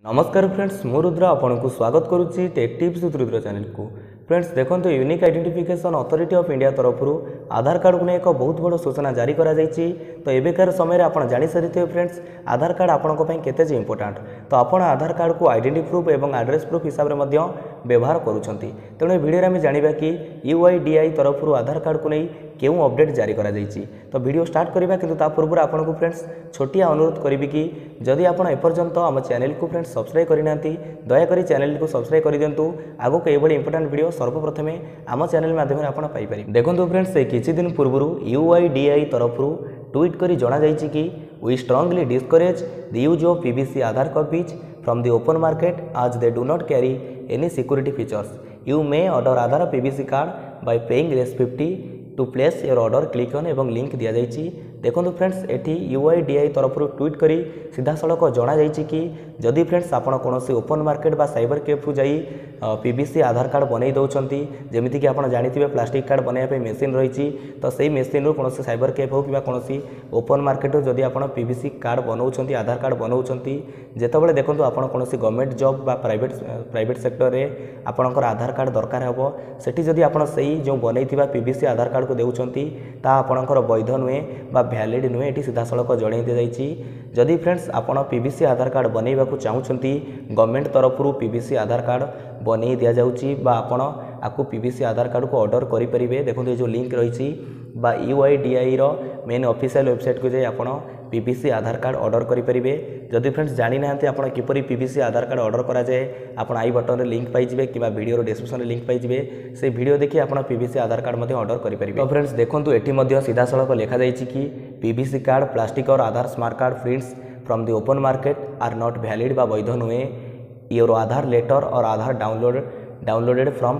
नमस्कार फ्रेंड्स मु रुद्र आपन को स्वागत करुच्ची tech tips with Rudra channel को। फ्रेंड्स देखो unique identification authority of India तरफ आधार कार्ड को एक बहुत बड़ सूचना जारी करा जायछि। तो एबेकार समय आप जानी सारी फ्रेंड्स आधार कार्ड आपण केते इंपोर्टेंट। तो आप आधार कार्ड को आइडेंटिटी प्रूफ और एड्रेस प्रूफ हिसाब से व्यवहार करुँच। तेणु भिडियो आम जाना कि यूआईडीआई तरफ आधार कार्ड को नहीं क्यों अपडेट जारी करा जायछि। तो वीडियो स्टार्ट करबा किंतु ता पूर्व आपको फ्रेंड्स छोटिया अनुरोध करी कि जदि आप एपर्यंत आम चैनल को फ्रेंड्स सब्सक्राइब करना दयाकोरी चैनल को सब्सक्राइब कर दिंतु। आगक ये इंपोर्टेंट वीडियो सर्वप्रथमे आम चैनल माध्यम आप पाइपर। देखो फ्रेंड्स किछि दिन पूर्व यूआईडीआई तरफ ट्वीट करी जना जायछि कि we strongly discourage the use of PVC Aadhaar copies from the open market as they do not carry any security features. You may order Aadhaar PVC card by paying ₹50 to place your order click on एवं link दिया जायछि। देखो friends at UIDAI तरफ tweet करी सीधा सड़क जना जायछि कि जदि फ्रेंड्स आपण कोनोसी ओपन मार्केट बा साइबर कैफे जाई पीवीसी आधार कार्ड बनै दउछंती जेमिति कि आपण जानिथिबे प्लास्टिक कार्ड बनाया पे मशीन रहिछि। तो सेही मशीन रो कोनोसी साइबर कैफे हो कि कोनोसी ओपन मार्केट जदि आपण पीवीसी कार्ड बनौछंती आधार कार्ड बनौछंती जेतबेले देखंतु आपण कोनोसी गवर्नमेंट जॉब बा प्राइवेट सेक्टर रे आपणकर आधार कार्ड दरकार हेबो सेठी जदि आपण सेही जो बनैथिबा पीवीसी आधार कार्ड को देउछंती ता आपणकर वैध नुहे बा वैलिड नुहे एटी सीधा सड़क जणै दि जायछि। जदि फ्रेंड्स आपण पीवीसी आधार कार्ड बनैबा को चाहुछंती गवर्नमेंट तरफ पीवीसी आधार कार्ड बनै दिया जाउछि बा आपण आकु पीवीसी आधार कार्ड को ऑर्डर करि परिबे। देखो ये जो लिंक रही बा यूआईडीआई रो मेन ऑफिशियल वेबसाइट को जाई आपण पीवीसी आधार कार्ड ऑर्डर करि परिबे। जदि फ्रेंड्स जानि नाहंती आपण किपरि पीवीसी आधार कार्ड ऑर्डर करा जाए आपण आई बटन रे लिंक पाई जिवे किबा वीडियो रो डिस्क्रिप्शन रे लिंक पाई जिवे से वीडियो देखि आपण पीवीसी आधार कार्ड मध्ये ऑर्डर करि परिबे। तो फ्रेंड्स देखंतु एठी मध्ये सीधा सड़क लिखा जायछि कि पीवीसी कार्ड प्लास्टिक और Aadhaar smart card prints from the open market are not valid बा वैध नुहे। योर आधार लेटर और आधार डाउनलोडेड फ्रॉम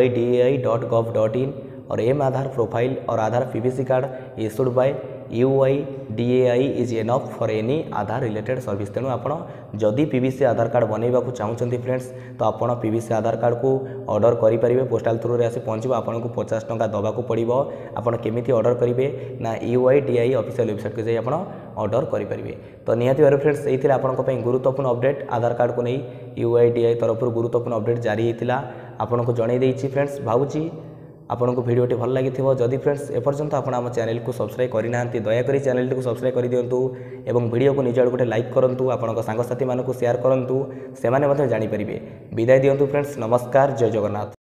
uidi.gov.in और एम आधार प्रोफाइल और Aadhaar PVC card issued by UIDAI is enough for any Aadhaar related service. तेणु आपण जदि पीवीसी आधार कार्ड बनैबा को चाहुचंती फ्रेंड्स तो आपण पीवीसी आधार कार्ड को ऑर्डर करि परिबे। पोस्टल थ्रू रे आसी पहुंचबो आपन को 50 टंका दबा को पड़िबो। आपण केमिति ऑर्डर करिवे ना यूआईडीआई ऑफिशियल वेबसाइट को जाई आपण ऑर्डर करि परिबे। तो निहाती भाबे फ्रेंड्स एथिले आपण को पई गुरुत्वपूर्ण अपडेट आधार कार्ड को नै यूआईडीआई तरफ गुरुत्वपूर्ण अपडेट जारी हेतिला आपण को जणै देछि। फ्रेंड्स भाबुची आपन को वीडियोटी भल लगी जदि फ्रेंड्स एपर्यंत आप आम चैनल को सब्सक्राइब करना दयाकोरी चैनल को सब्सक्राइब कर दिंतु एवं वीडियो को निज आड़ गोटे लाइक करूँ आपन सांगसाथी मानक शेयर करूँ से जानीपर। विदाय दिंतु फ्रेंड्स नमस्कार जय जगन्नाथ।